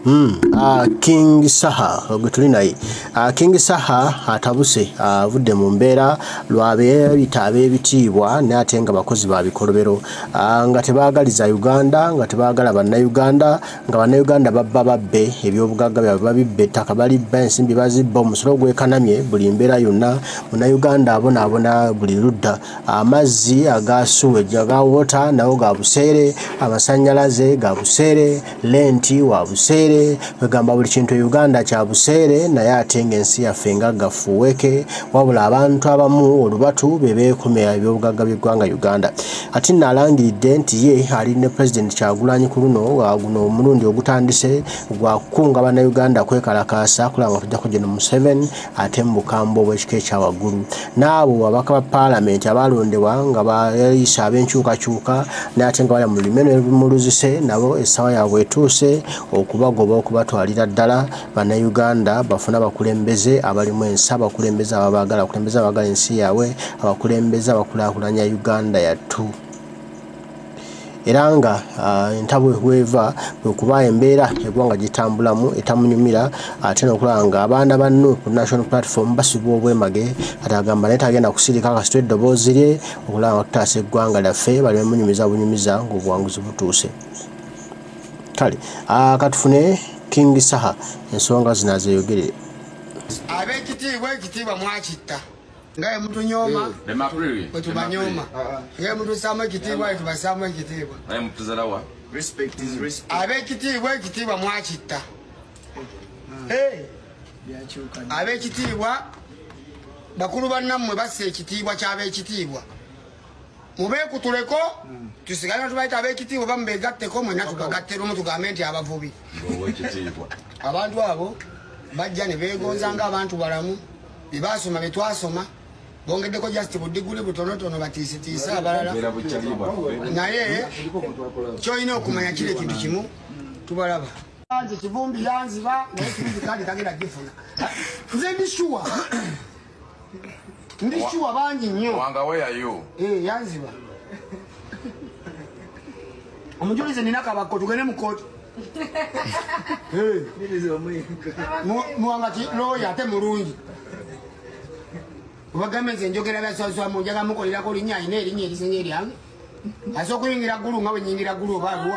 King Saha ogutulinayi King Saha atabuse avudde mu mbeera lwabe bitabe bitibwa n'ate nga bakozi ba bikolobero nga tebaagaliza Uganda nga tebaagala bannayuganda nga bannayuganda babbe ebyobugagga byabwe babibbe ettaka balibba ensimbi bazibba omusolo gwekanamye buli mbeera yonna munnayuganda abona buli ludda amazzi agasuwe jaga wota nawo ga buseere amasannyalaze ga buseere lenti wa buseere kwegamba buli kintu Uganda kya buseere naye ate ng'ensi yaffe nga gafuweke wabula abantu abamu olubatu bebeekomera ebyobugagga by'eggwanga Uganda ati nalangiridde nti ye ali ne President Kyagulanyi ku luno guno omulundi ogutandise gwa kukunga bannayuganda kwekalakaasa kulaba tujja kujja Museveni ate mu bukambwe obw'ekika ekya waggulu n'abo ababaka ba Parliament abalondebwa nga bayisa ab'enkyukakyuka n'ate nga bali mu limeno ebimuluzise nabo essaawa yaabwe etuuse okubagoba okubatwalira ddala bannayuganda bafuna abakulembeze abalimu ensi abakulembeze abaagala ensi yaabwe abakulembeze abakulaakulanya Uganda yattu era nga entabwe weva okuba embeera eggwanga gitambulamu etamunyumira ate n'okulaba nga abaana banno ku national platform basibwa obwemage ate agamba naye tagenda kusirika akasitwa eddoboozi lye okulaba nga tutaasa eggwanga lyaffe bali bemunyumiza bunyumiza ng'obuwanguzi butuuse kale katufune King Saha ensonga zino azeeyogerere ab'ekitiibwa mwakitta ngaye mutunyoma bwe tubanyoma ngaye mutusaamu ekitiibwa bwe tubasaamu ekitiibwa ab'ekitiibwa mwakitta ab'ekitiibwa bakulu bannammwe bassa ekitiibwa ky'ab'ekitiibwa mubeekutuleko tusigale tubayita ab'ekitiibwa bamubeegatteko mwenna tubagatte lumu tugambe nti abavubi abantu abo bajja ne beegonza ng'abantu balamu bye baasoma bye twasoma bongeddeko just buddiguli butonotono batiisitiise abalala naye kyolina okumanya kiri ekintu kimu tubalaba nze kivumbi yanziba naye kivumbi kandi tagenda gifuna nze ndishuwa bangi nnyo yanziba omujulize nina kabakko tugende mu kooti muwangati looya ate mulungi obagambe nze njogera byaswaswa munjaga mukolirako linnya alina erinnya erisinga eryange asa okuyingira ggulu nga bwe nyingira ggulu obawa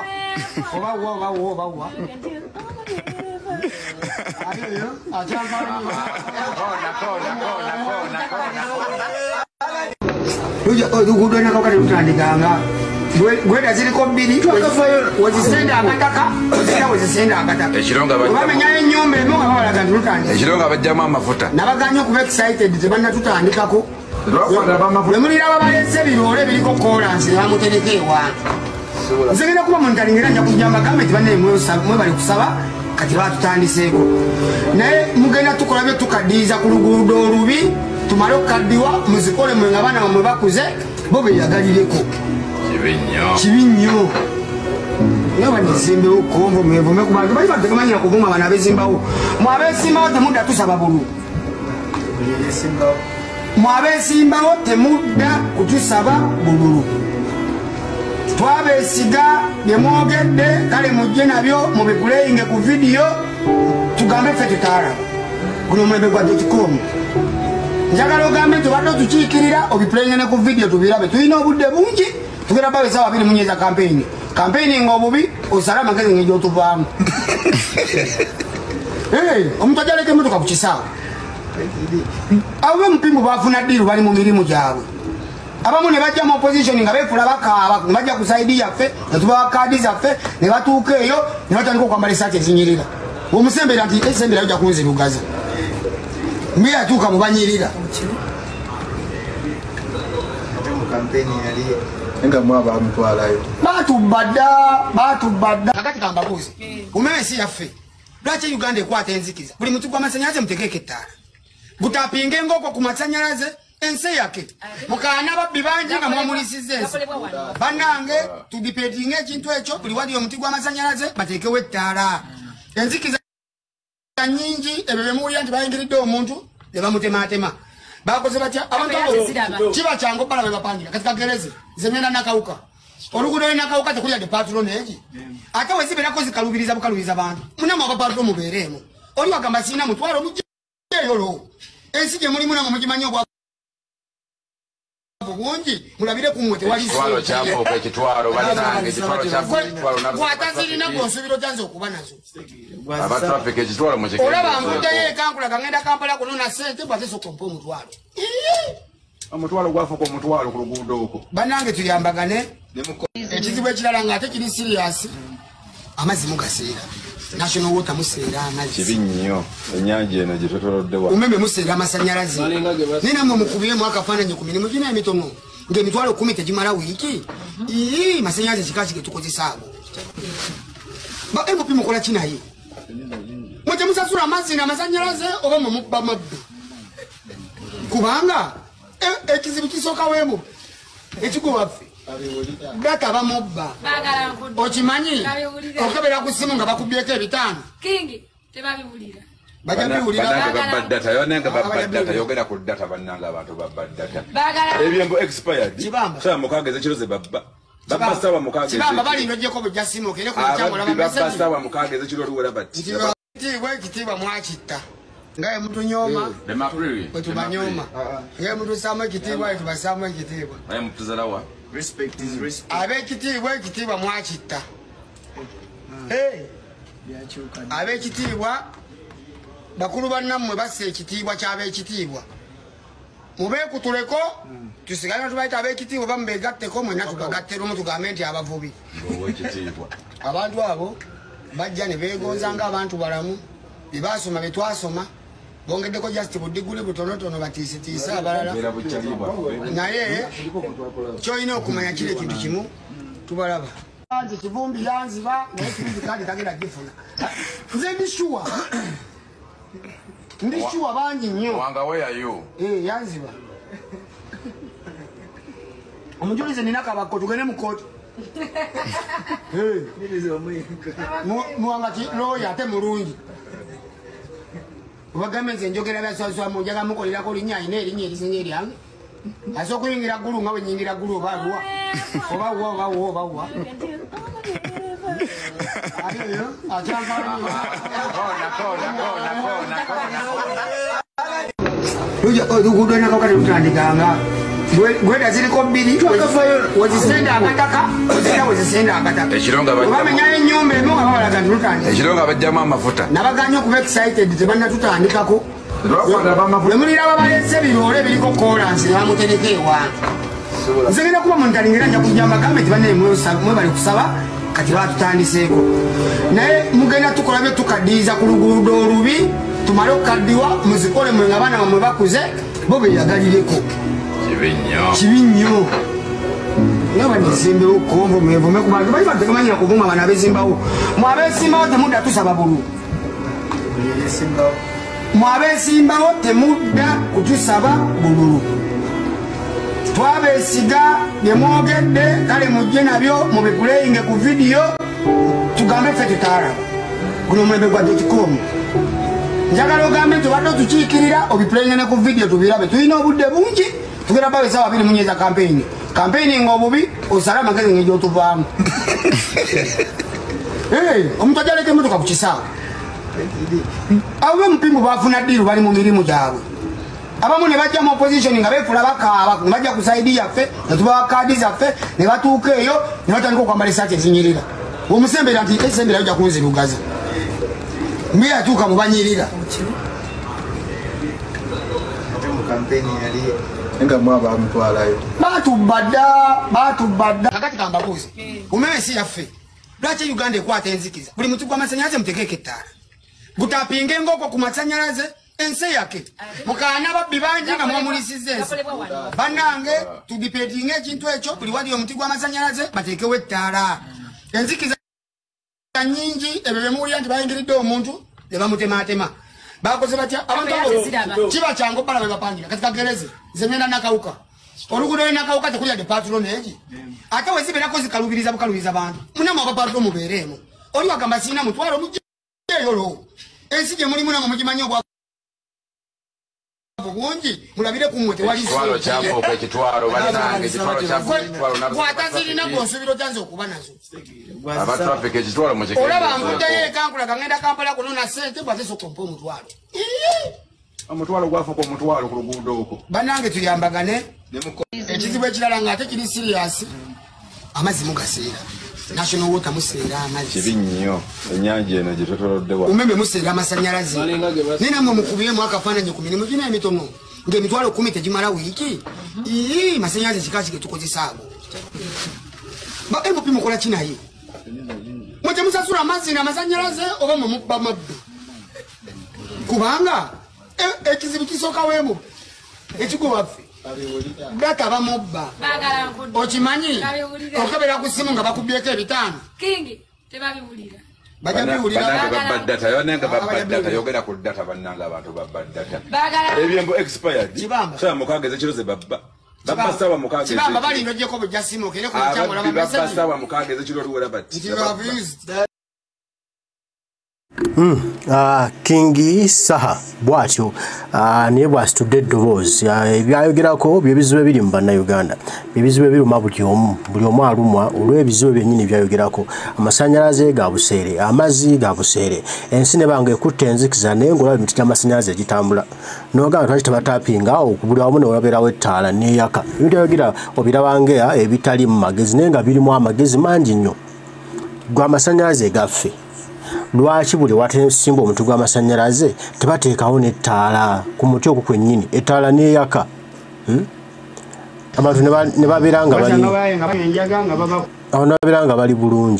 oluguudo nakakati lutandikanga gweda ziriko bbiri wezisenda agataka wezira wezisenda agataka obamenyayo ennyumba emu nga babalaga nti lutandika ekiro nga bajjamu amafuta nabaganya okuba excited tebanatutandikako bwe mulira babalese ebiroole biriko kolansi nebamutereka ewantu nze genda kuba muntalingira nja kujjamba gavumenti bannaye mwe bali kusaba kati batutandiseeko naye mugenda tukola byo tukaddiiza ku luguudo olubi tumale okukaddiwa muzikole mwe nga baana bamwe bakuze bo beyagalireko kibi nnyo naye banizimbewo konvo mwevume ku bantu bali bategemanyira kuvuma bano abeezimbawo mwe abeesimbawo temudda tusaba bulu mwe abeesimbawo temudda kutusaba bululu twabeesiga bye mwogedde kale mujje nabyo mubikuleyinge ku vidiyo tugambe ffe tutaala guno omulembe gwa dotcom njagala ogambe nti obadde otukiikirira obikuleyinge ne ku vidiyo tubirabe tulina obudde bungi tugenda babesawo 2 munyeza kampeyini nga obubi osala amagezi ng'egyotuvaamu omuntu ajaleka emmotoka ku kisaawe abo bemupimbu bafuna ddiiru bali mu mirimu gyabwe abamu ne bajja mu opposition nga beefula bakaaba ne bajja ku saidi yaffe ne tubawa kaadi zaffe ne batuuka eyo ne batandika okwambala esaati ezinyirira omusembera nti esembera yojja kunzirugaza mbi yatuuka mu banyirira nga mwaba amutwalayo batubadda kakati kambabuuzi umeme si yaffe lwaki Uganda ekwata enzikiza buli muti gw'amasannyalaze mutegeeko ettaala gutapinge ng'okwo ku masannyalaze ensi yake mukaana babbi bangi nga mwamulisiza ensi bannange tudipetinga ekintu ekyo buli wali omuti gw'amasannyalaze bateekewo ettaala enzikiza nyingi ebyo bye muwulira nti bayingiridde omuntu ne bamutematema bakoze batya abantu kiba kyangu bala bwe bapangira kati kagereze nze ngenda nakawuka Olugudo nakawuka tekulya de patronage. Ate wezibera kozi kalubiriza bukalubiriza abantu. Muna mwa patro muberemo. Oli wakamba sina mutwalo mujje yolo. Ensije muri muna mugimanyo kwa bungi mulabire kumwete wali kitwalo kyambo pe kitwalo bali nange kitwalo kyambo kitwalo na kwataziri na konsubiro tanzo okuba nazo aba traffic kitwalo mu chekere olaba mudde ye kankula kangenda Kampala kuno na sente bateso kompo mutwalo omutwalo gwafa ko mutwalo ku luguudo uko banange tuyambagane ekizibu ekirala ngate kiri serious amazimu gaseera national water museera amazi kibinnyo enyanja eno gitotolodde wa umeme museera amasanyalaze nina mwe mukubiye mwaka fananye ku mirimu gina emitono nge mitwalo 10 tejimala wiki masanyalaze kikachi ketukozesaago ba MP mukola kinayi mwe musasura amazi na amasanyalaze oba mu mubba mabbi kubanga ekizibu kisoka wemo ekikubafe data bamobba okimanyi okebera ku simu nga bakubyeko ebitaano kingi tebabibulira bajabiwulira data yonenga data yogera ku data bannanga abantu baddata ebyembo expired sa mukageze kiroze babba sawa mukageze kibamba bali ndojeko bujja simu okere ku kyamula babba sawa mukageze kiro luwera batti kitiibwa mwakitta ngaye mutu nyoma wetubanyoma ngaye mutu sama ekitiibwa wetubasama ekitiibwa mutuzalawa respect is respect. Abekitiibwa mwakitta. Abekitiibwa bakulu bannammwe basse ekitiibwa ky'abekitiibwa. Mubeekutuleko tusigala tubayita abekitiibwa bamubeegatteko mwenna tubagatteramu tugambe nti abavubi. Abantu abo bajja ne beegonza ng'abantu balamu bye baasoma bye twasoma bongeddeko just budiguli butonotono batiisitiise abalala naye kyolina okumanya kiri ekintu kimu tubalaba nze kivumbi yanziba naye kivumbi kandi tagenda gifuna nze ndishuwa bangi nnyo yanziba omujulize nina kabakko tugende mu kooti muwangati looya ate mulungi Wagambe nze njogera byaswaswa mu njaga mukolirako linnya ine erinnya erisinga eryange ase okuyingira ggulu nga bwe nyingira ggulu oba wa oluguudo nakakati lutandikanga gweda ziriko bbiri wezisenda akataka ozira wezisenda akataka obamenyayo ennyumba emu nga babalaga ntulutandika ekiro nga bajjamu amafuta nabaganya okuba excited tebanatutandikako emulira babalese biroole biriko kolansi nebamutereka ewange nze genda kuba muntalingira nja kujjamba gambe tibanne mwe bali kusaba kati batutandiseeko naye mugenda tukola bye tukaddiiza ku luguudo olubi tumale okukaddiwa muzikole mwe nga baana bamwe bakuze bo beyagalireko kibi nnyo naba nizimbewo konvo mwevume ku bantu bali batekamanyira kuvuma bano abezimbawo mwe abesimbawo temudda tusaba bulu mwe abesimbawo temudda kutusaba bululu twabesiga byemwogedde kale mujje nabyo mubipuleyinge ku vidiyo tugambe ffe tutaala guno mwembe gwa dotcom njagala ogambe nti obadde otukiikirira obipuleyinge ne ku vidiyo tubirabe tulina obudde bungi tugenda bawe sawa 2 munyeza campaign nga obubi osala amagezi ng'egyotuvaamu omuntu ajaleka emmotoka ku kisaawe abo bemupimbu bafuna ddiiru bali mu mirimu gyabwe abamu ne bajja mu opposition nga beefula bakaaba ne bajja ku saidi yaffe ne tubawa kaadi zaffe ne batuuka eyo ne batandika okwambala esaati ezinyirira omusembera nti esembera yojja kunzirugaza mbi yatuuka mu banyirira Enga mwaba mtwalayo. Batubadda. Kakati kambabuzi. Umeme si yaffe. Lwaki Uganda ekwata enzikiza. Buli mutu gwa masanyalaze muteekeko ettaala. Butapinge ngoko ku masanyalaze ensi yake. Mukaana babbi bangi nga mwamulisiza ensi. Bannange tudipetinga ekintu ekyo buli wali omuti gwa masanyalaze bateekewo ettaala. Enzikiza nyingi ebyo bye muwulira nti bayingiridde omuntu ne bamutematema. Bakoze batya abantu abo kiba kyangu bala bwe bapangira katika gereze zengenda nakauka oluguudo nakauka tekulya de patronage ate wezibera kozi kalubiriza bukalubiriza abantu munama abapatro mubeeremu oli wagamba sina mutwalo mujje yolo ensi gye mulimu namwe mugimanyi obwa bwavu bungi mulabire ku mwe tewali kitwalo kyamfuuka ekitwalo bannange ekitwalo bw'atazirina gw'osuubira otanze okuba nazo aba traffic ekitwalo mu olaba nvuddeyo ekankula kagenda Kampala kunona ssente bw'atese okompa omutwalo omutwalo gwafuuka omutwalo ku luguudo okwo bannange tuyambagane ekizibu ekirala ng'ate kiri siriyasi amazzi mugaseera national water museera amazzi kibi nnyo ennyanja eno gye twetoloddewa umeme museera amasanyalaze ninamwe mukubiremu akafaananyi ku mirimu gino emitono ng'emitwalo 10 tegimala wiiki masanyalaze kikaki ge tukozesa ago MP mukola kinaye mwe temusasula amazzi n'amasanyalaze oba mwe mubba mabbi kubanga ekizibu kisookaweemu ekigowaffe data bamubba okimanyi okebera ku simu nga bakubyeko ebitaano Kingi tebabiwulira baddata yonenga baddata yogera ku data bannanga abantu baddata ebyembo expired saa mukageze kiroze babba sawa mukageze kibamba balino gyeko bujja simu okere ku kyamula babba sawa mukageze kiro luwera bati Kingi Saha bwatyo niye bwasitudde eddoboozi ebyayogerako byebizibu ebiri mu bannayuganda ebizibu ebiruma buli omu alumwa olw'ebizibu byennyini byayogerako amasanyalaze ga buseere amazzi ga buseere ensi ne banga ekutta enzikiza naye ng'olaba emiti gy'amasanyalaze egitambula n'ogamba lwaki tebatapinga buli wamu ne wabeerawo ettaala n'eyaka ebintu ebyogerera obirabanga ebitali mu magezi naye nga birimu amagezi mangi nnyo gw'amasanyalaze gaffe lwaki buli watesimba omuti gw'amasanyalaze tebateekawo n'ettaala ku muti ogwo kwennyini ettaala n'eyaka abantu ne babeera nga bali bulungi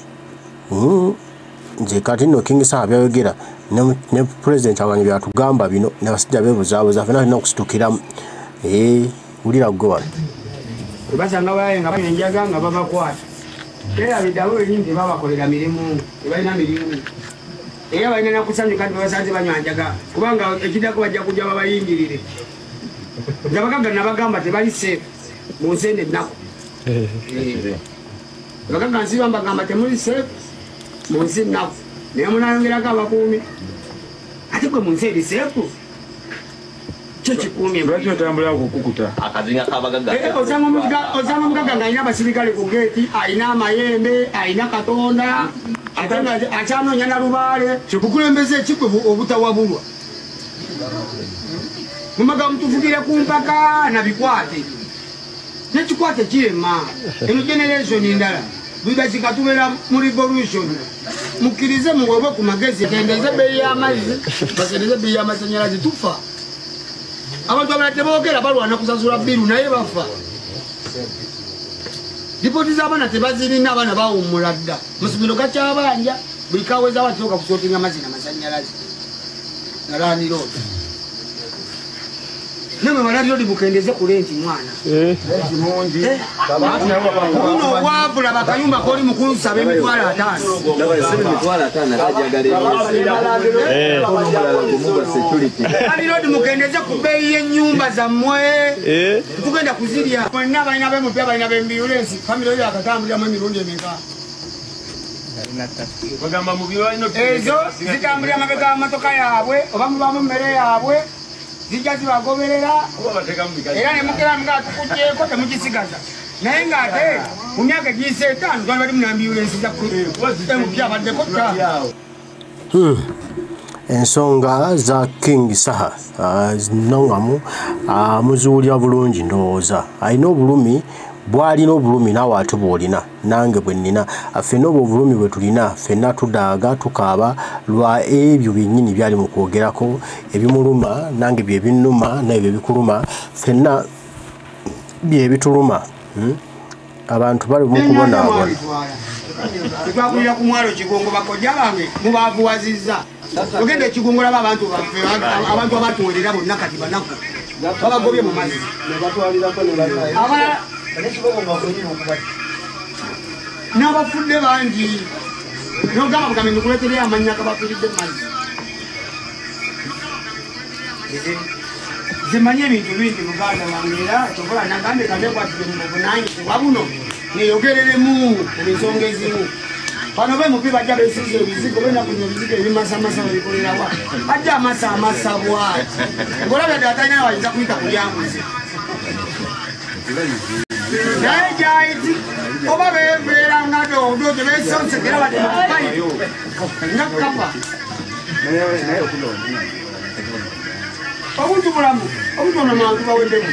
nze kati nno Kingi Saha byayogera ne pulezidenti abanye byatugamba bino ne basajja beebuzaabuza fena tulina okusitukiramu wulira gwe wano basanga bayenga banyenjaga nga babakwata era bidawo ebintu babakolera mirimu ebalina mirimu era balina nakusanyuka nti babasanze banywanjaga kubanga ekidako bajja kujja babayingirire nga bagaga nabagamba tebali seefu mu nsi eno ennaku bagaga nsi bambagamba temuli seefu mu nsi ennaku naye munayongerako abakuumi ate gwe mu nsi eri seefu kyo kikuumye lwaki otambulira kukukuta akazinga kabagaga osanga omugaga ng'alina abasirikale ku geeti alina amayembe alina katonda ate nga akyanoonya na lubaale kikukulembeza ekikwe obutawabulwa mumaga mutuvugire ku mpaka nabikwate nekikwate kirema eno generation endala bibazika tubeera mu revolution mukkirize muweebwe ku magezi kendeze beeyi y'amazzi bakendeze beeyi y'amasanyalaze tufa abantu abalala teboogera balwana kusasula biru naye bafa lipooti z'abaana tebazirina abaana bawummula dda masomero gakyabanja buli kaweza basoboka kusootinga amazzi n'amasanyalaze nalaaniroodi nemwe malaliroodi mukendeze ku lenti mwana kuno obwavula bakayumba koli mukulu saba emitwalo 5 malaliroodi mukendeze ku bbeeyi y'ennyumba zammwe tugenda kuzirya mwenna balina bemupya balina bembiulensi famire oyo akatambuliramu emirundi emeka ezo zitambulira amabega amamotoka yaabwe oba mubamu mmere yaabwe zijja zibagoberera era nemukera nga tukugyeko temugisigaza naye ng'ate mu myaka egiyise 5 twali bali munambiulensi emupya baddeko ensonga za Kingi Saha zinongamu muzuulira bulungi ndowooza alina obulumi bwalina obulumi naawe ate bw'olina nange bwe nnina ffenna obwo obulumi bwe tulina ffenna tudaaga tukaaba lwa ebyo byennyini byali mu kwogerako ebimuluma nange bye binnuma naye bye bikuluma ffenna bye bituluma abantu bali mu kubonaabona twakulira ku mwalo Kigongo bakojja bange mubaavuwazizza ogenda ekigongo laba abantu baffe abantu abatuwerera bonna kati banaku babagobye mu mazzi n'abafudde bangi nogamba bugambe nikuleeterera amannya gabafiridde mu mazzi zimanye ebintu bingi muganda wange era kyobola nagambe kabekwatire mu buvunanyizibwa buno neyogereremu ku nsonga ezimu Bano be mupi bajja besize ebizigo bena kunya ebizigo ebimasamasa babikolera wa bajja amasa bwati ngolabe datanya wayinza kuyita kulyanguzi naye jaiti oba bebeera nga dodo besonsekera bati mukubayo nga kapa obuntu bulamu obutono mantu baweddemu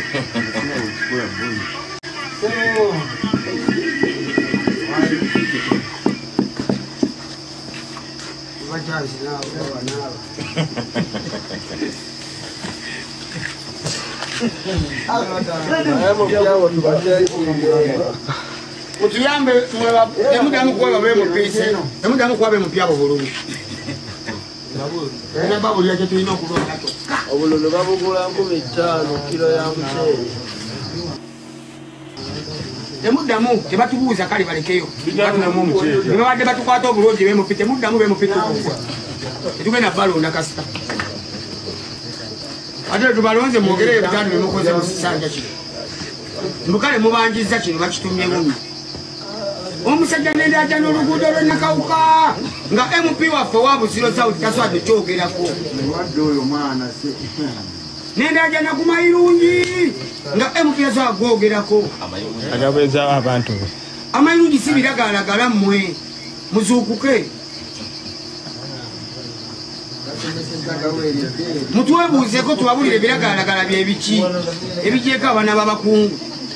Mutuyambe emudamu kuba babe mupise emudamu kuba be mupya bululu ena babu lya tulina okulonda obululu babugula 15 kilo ya mchele emudamu tebatubuuza kale balekeyo babadde batukwata obulungi bemupite emudamu bemupite etugenda balonda kasita ate tubalonze mwogere ebitano bemukoze musisanja kino mbukale mubanjiza kino bakitumye bumi omusajja nende aja n'oluguudo lw'enakawuka nga MP waffe wabuziro South taswadde kyogerako nende aja nakumayirungi nga MP yaswa gwogerako agabeza abantu amayirungi si biragalalagala mmwe muzuukuke mutwebuuzeko tubabulire ebiragalalagala byebiki ebijeeko abaana b'abakungu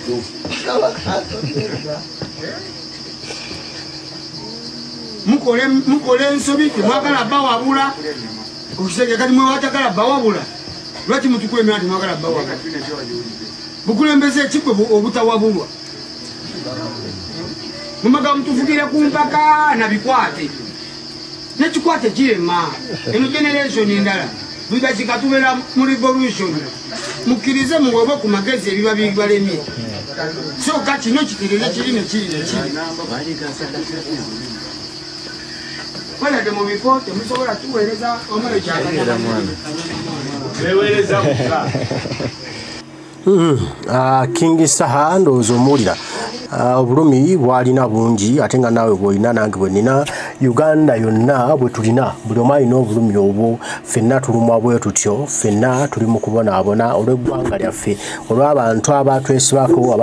mukole ensobi temwagala bawabula okisege kati mwewatagala bawabula lwaki mutukulemera temwagala bawabula bukulembeze ekikwe obutawabulwa mumaga mutuvugire ku mpaka nabikwate nekikwate kirema eno generation endala bibazika tubeera mu revolution mukkirize muweebwe ku magezi ebiba bibalemye so kati kino kiterere kiri nekiri nekiri Wala demo bifo temusobola tuweereza omwe kyagala weweereza King Saha ndowooza omulira obulumi bwalina bungi ate nga naawe bwolina nange bwe nina Uganda yonna bwe tulina buli omu alina obulumi obwo ffenna tulumwa bwe tutyo ffenna tuli mu kubonaabona olw'eggwanga lyaffe olw'abantu abatwesibako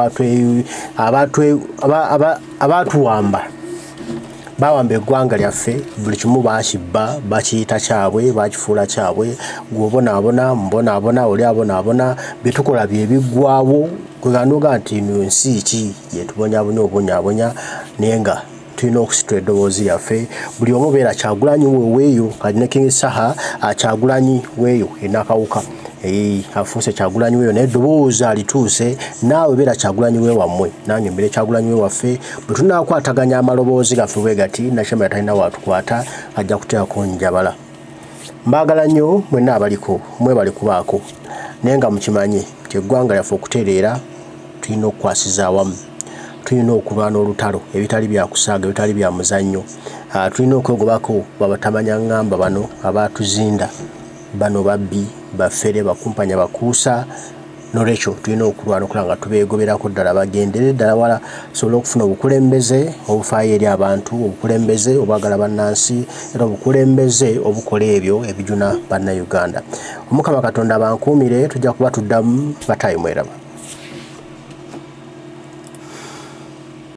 abatuwamba bawamba eggwanga lyaffe buli kimu bakibba bakiyita kyabwe bakifuula kyabwe gwobonaabona mbonaabona oli abonaabona byetukola byebiggwawo kweganuga nti eno ensi ki yetubonyabonya obonyabonya naye nga tulina okusitula eddoboozi lyaffe buli omu beera Kyagulanyi weeyo kati ne King Saha Kyagulanyi weeyo enakawuka afuuse Kyagulanyi weeyo naye eddoboozi alituuse naawe beera Kyagulanyi weewammwe nange mbere Kyagulanyi weewaffe bwe tunaakwataganya amaloboozi gaffe bwe gati Nakyemalira talina waatukwata ajja kuteekako njabala mbaagala nnyo mwenna abaliko mwebale kubaako naye nga mukimanyi nti eggwanga lyaffe okutereera tulina okukwasiza awamu tulina okulwana olutalo ebitali byakusaaga ebitali bya muzannyo tulina okwegobako babatamanya ngamba bano abaatuzinda bano babbi baffere bakumpanya bakuusa nolwekyo tulina okulwana okulaba nga tubeegoberako ddala bagendere ddala wala sobola okufuna obukulembeze obufaayo eri abantu obukulembeze obwagala bannansi era obukulembeze obukola ebyo ebijuna bannayuganda Omukama Katonda abankuumire tujja kuba tuddamu bataayi mweraba